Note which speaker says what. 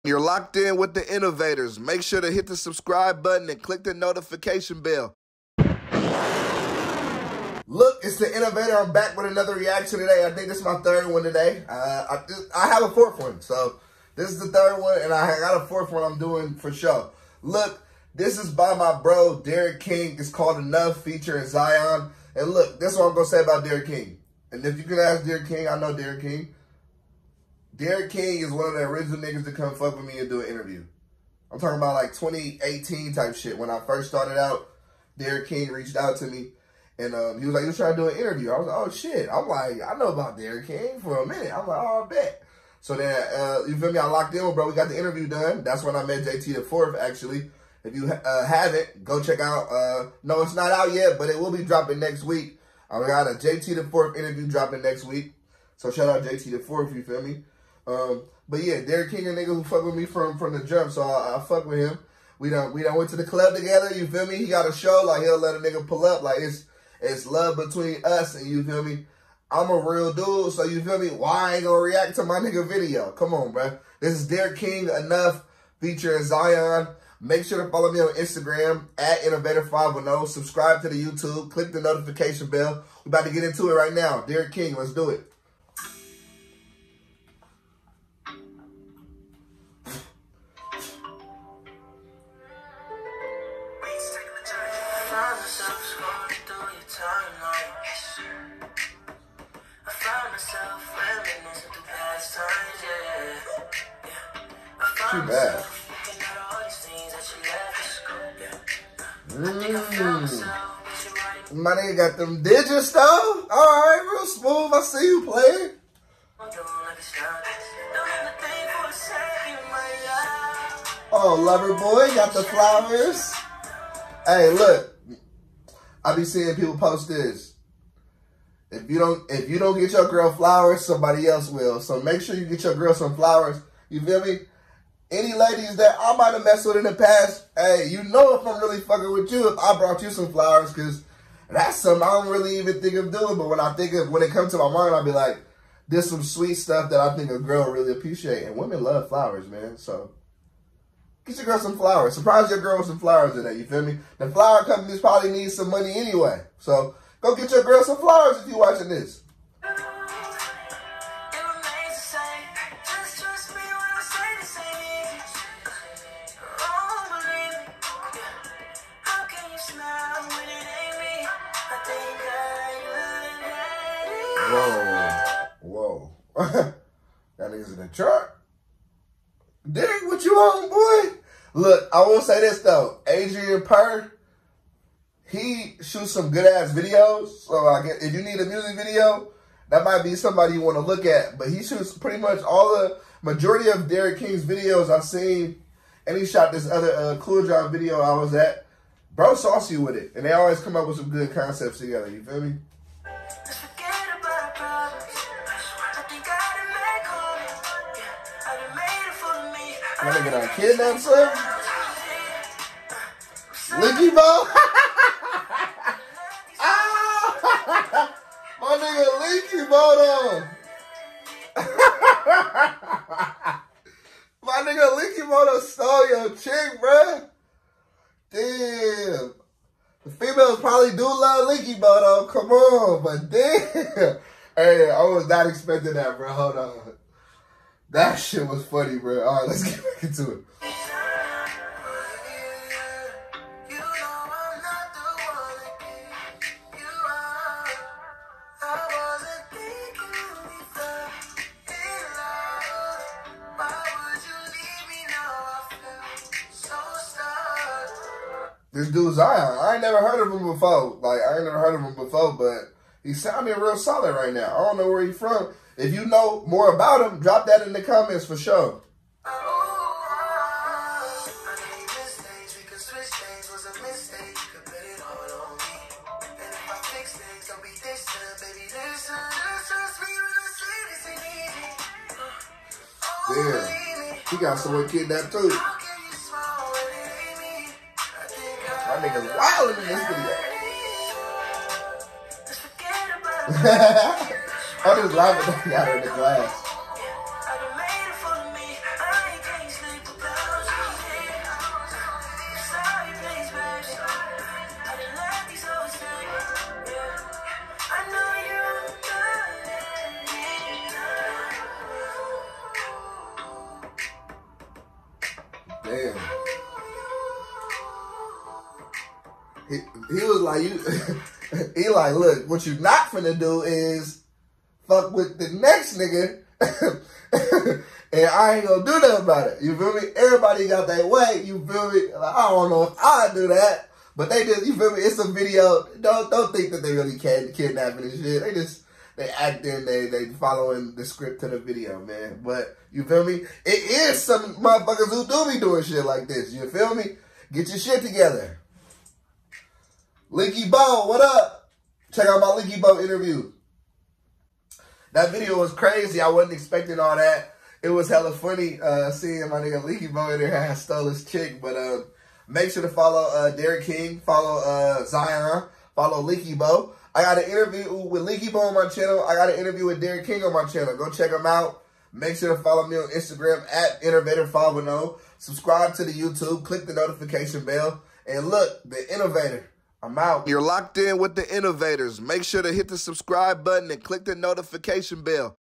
Speaker 1: You're locked in with the innovators. Make sure to hit the subscribe button and click the notification bell. Look, it's the innovator. I'm back with another reaction today. I think this is my third one today. I have a fourth one. So this is the third one, and I got a fourth one I'm doing for sure. Look, this is by my bro, Derek King. It's called Enough, featuring Zion. And look, this is what I'm going to say about Derek King. And if you can ask Derek King, I know Derek King. Derek King is one of the original niggas to come fuck with me and do an interview. I'm talking about like 2018 type shit. When I first started out, Derek King reached out to me. And he was like, he was trying to do an interview. I was like, oh shit. I'm like, I know about Derek King for a minute. I'm like, oh, I bet. So then, you feel me? I locked in with bro. We got the interview done. That's when I met JT the 4th, actually. If you haven't, go check out. No, it's not out yet, but it will be dropping next week. I got a JT the 4th interview dropping next week. So shout out JT the 4th, you feel me? But yeah, Derek King, a nigga who fuck with me from the jump, so I fuck with him. We done went to the club together, you feel me? He got a show, like he'll let a nigga pull up, like it's love between us, and you feel me? I'm a real dude, so you feel me? Why I ain't gonna react to my nigga video? Come on, bro. This is Derek King, Enough, featuring Zion. Make sure to follow me on Instagram, @Innovator510. Subscribe to the YouTube. Click the notification bell. We're about to get into it right now. Derek King, let's do it. Too bad. My nigga got them digits though. Alright, real smooth. I see you playing. Oh, lover boy, got the flowers. Hey, look. I be seeing people post this. If you don't get your girl flowers, somebody else will. So make sure you get your girl some flowers. You feel me? Any ladies that I might have messed with in the past, hey, you know if I'm really fucking with you if I brought you some flowers, because that's something I don't really even think of doing. But when it comes to my mind, I'll be like, there's some sweet stuff that I think a girl really appreciate. And women love flowers, man. So get your girl some flowers. Surprise your girl with some flowers today, you feel me? The flower companies probably need some money anyway. So go get your girl some flowers if you're watching this. Whoa. That nigga's in the chart. Derek, what you on, boy? Look, I will say this, though. Adrian Purr, he shoots some good-ass videos. So I guess if you need a music video, that might be somebody you want to look at. But he shoots pretty much all the majority of Derek King's videos I've seen. And he shot this other Cool Job video I was at. Bro saucy with it. And they always come up with some good concepts together. You feel me? My nigga done kidnapped son. Licky Bo. Ah! My nigga Licky Bo My nigga Licky Bo stole your chick, bruh. Damn. The females probably do love Licky Bo though. Come on, but damn. Hey, I was not expecting that, bro. Hold on. That shit was funny, bro. All right, let's get back into it. This dude Zion, I ain't never heard of him before. But he sounding real solid right now. I don't know where he's from. If you know more about him, drop that in the comments for sure. Damn, he got someone kidnapped too. My nigga's wildin' in this video. I'm just laughing at her in the glass. Damn. He was like, he like, look, what you not finna do is fuck with the next nigga, and I ain't gonna do nothing about it. You feel me? Everybody got their way. You feel me? Like, I don't know if I do that, but they just, you feel me? It's a video. Don't think that they really kidnapping and shit. They acting, they following the script to the video, man. But you feel me? It is some motherfuckers who do be doing shit like this. You feel me? Get your shit together. Leaky Bo, what up? Check out my Leaky Bo interview. That video was crazy. I wasn't expecting all that. It was hella funny seeing my nigga Leaky Bo in there had stole his chick. But make sure to follow Derek King, follow Zion, follow Leaky Bo. I got an interview with Leaky Bo on my channel. I got an interview with Derek King on my channel. Go check them out. Make sure to follow me on Instagram at Innovator510. Subscribe to the YouTube. Click the notification bell. And look, The Innovator. I'm out. You're locked in with The Innovators. Make sure to hit the subscribe button and click the notification bell.